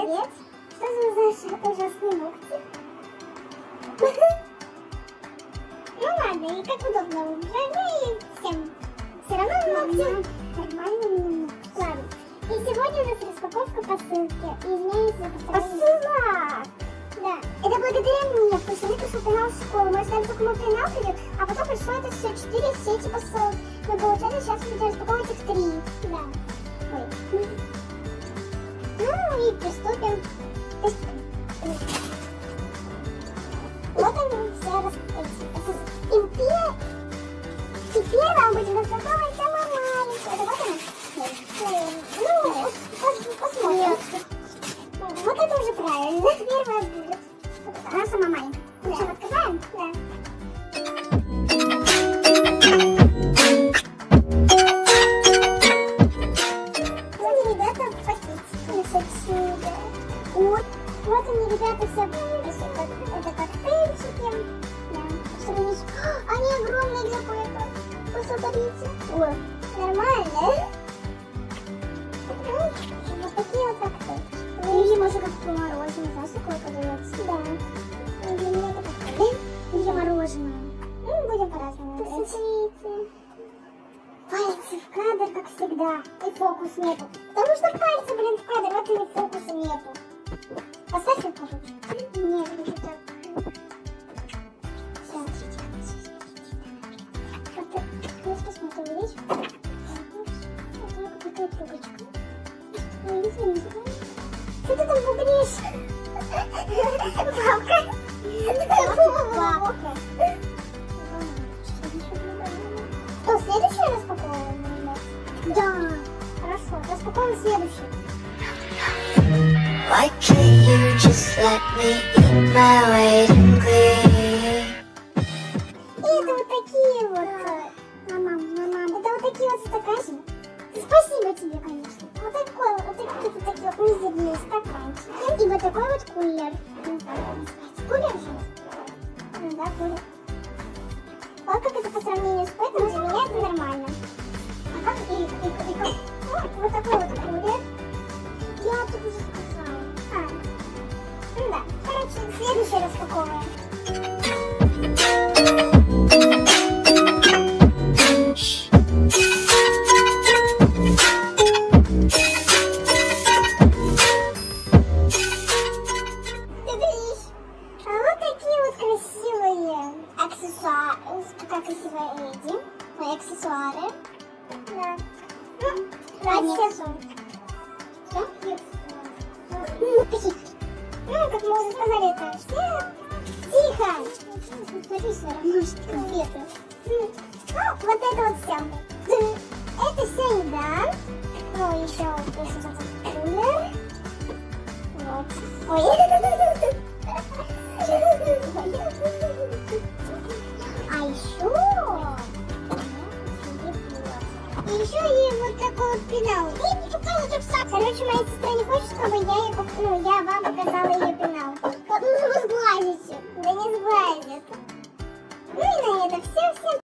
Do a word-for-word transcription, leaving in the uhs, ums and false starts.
Молодец. Что за ужасные ногти? Ну ладно, и как удобно уже, ну и всем. Все равно ногти нормальные ногти. Ладно. И сегодня у нас распаковка посылки. Извиняюсь за повторение. Посылок! Да. Это благодаря мне, потому что мне пришел пенал в школу. Мы ждали, только мой пенал придет, а потом пришло это все, четыре сети посылок. Но получается, сейчас мы будем распаковывать их три. Да. Ой. Ну и приступим. Приступим. Вот они все распаковки. И первое, теперь мы будем распаковывать самое маленькое. Это вот она. Ну, посмотрим. Вот это уже правильно. Первая будет. Она сама маленькая. Ну что, открываем? Да. Вот, ребята, пакетики отсюда. Вот. Вот они, ребята, все вывесят. Это коктейльчики. Да. Чтобы не... Они огромные, для кое-то. Посмотрите. Ой, нормально. Вот такие вот коктейльчики. Видимо, уже как мороженое, знаешь, такое подается? Да. И для меня это коктейль. Или мороженое. Ну, будем по-разному. Посмотрите. Пальцы в кадр, как всегда. И фокус нету. Потому что пальцы, блин, в кадр, вот и фокуса нету. Поставь его, короче. Нет, не так. Все. Вот так. Ну, посмотрим, видишь? Вот такая трубочка. Ну, извините, да? Что ты там бугришь? Палка. Палка. Что, следующее распаковываем? Да. Хорошо, распаковываем следующее. Why can't you just let me eat my weight in glee? И это вот такие вот, мама, мама, это вот такие вот стаканчики. Спасибо тебе, конечно. Вот такой вот, вот такие вот такие вот мизерные стаканчики. И вот такой вот кулер. Кулер же? Ну да, кулер. Вот как это по сравнению с поэтом, для меня это нормально. А как и, и, и как? Вот, вот такой вот кулер. Я тут уже сказала. А, ну да. Короче, следующее распаковываем. Аксессуары. Да. Ну, ладно. Все? Ну, как мы уже сказали, это все. Тихо. Смотри, все равно, что конфеты. Ну, вот это вот все. Это вся еда. Ну, еще вот здесь вот этот кулер. Вот. Ой. А еще... И еще и вот такой вот пенал. Короче, моя сестра не хочет, чтобы я, ей, ну, я вам показала ее пенал. Ну, вы сглазите. Да не сглазит. Ну и на это все. Всем